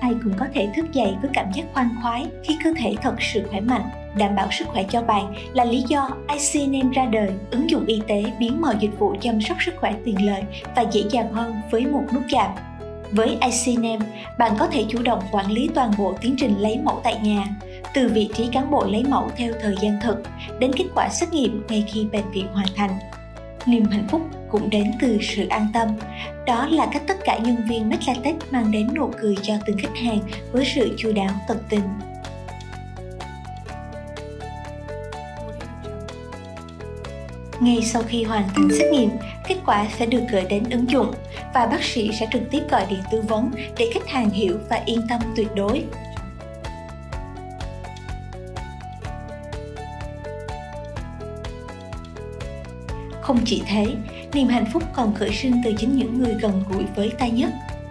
ai cũng có thể thức dậy với cảm giác khoan khoái khi cơ thể thật sự khỏe mạnh. Đảm bảo sức khỏe cho bạn là lý do ICNM ra đời, ứng dụng y tế biến mọi dịch vụ chăm sóc sức khỏe tiện lợi và dễ dàng hơn với một nút chạm. Với ICNM, bạn có thể chủ động quản lý toàn bộ tiến trình lấy mẫu tại nhà, từ vị trí cán bộ lấy mẫu theo thời gian thực đến kết quả xét nghiệm ngay khi bệnh viện hoàn thành. Niềm hạnh phúc cũng đến từ sự an tâm. Đó là cách tất cả nhân viên Medlatech mang đến nụ cười cho từng khách hàng với sự chu đáo tận tình. Ngay sau khi hoàn thành xét nghiệm, kết quả sẽ được gửi đến ứng dụng và bác sĩ sẽ trực tiếp gọi điện tư vấn để khách hàng hiểu và yên tâm tuyệt đối. Không chỉ thế, niềm hạnh phúc còn khởi sinh từ chính những người gần gũi với ta nhất.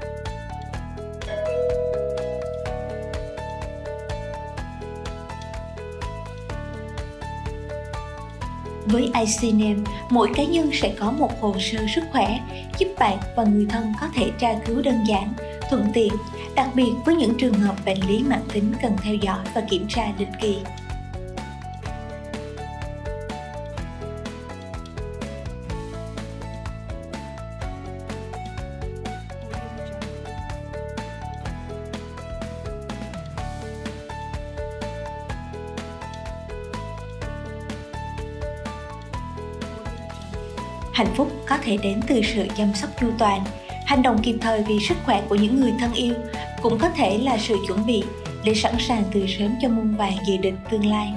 Với ICNM, mỗi cá nhân sẽ có một hồ sơ sức khỏe, giúp bạn và người thân có thể tra cứu đơn giản, thuận tiện, đặc biệt với những trường hợp bệnh lý mãn tính cần theo dõi và kiểm tra định kỳ. Hạnh phúc có thể đến từ sự chăm sóc chu toàn, hành động kịp thời vì sức khỏe của những người thân yêu, cũng có thể là sự chuẩn bị để sẵn sàng từ sớm cho muôn vàn dự định tương lai.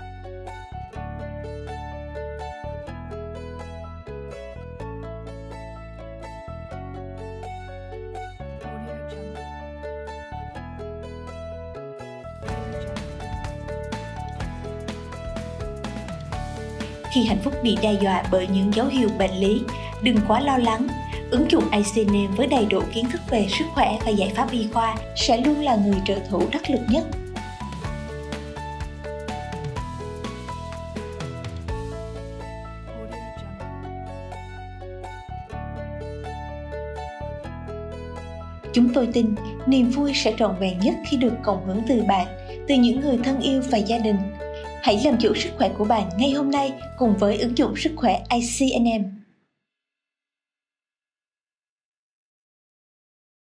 Khi hạnh phúc bị đe dọa bởi những dấu hiệu bệnh lý, đừng quá lo lắng. Ứng dụng ICNM với đầy đủ kiến thức về sức khỏe và giải pháp y khoa sẽ luôn là người trợ thủ đắc lực nhất. Chúng tôi tin niềm vui sẽ trọn vẹn nhất khi được cộng hưởng từ bạn, từ những người thân yêu và gia đình. Hãy làm chủ sức khỏe của bạn ngay hôm nay cùng với ứng dụng sức khỏe ICNM.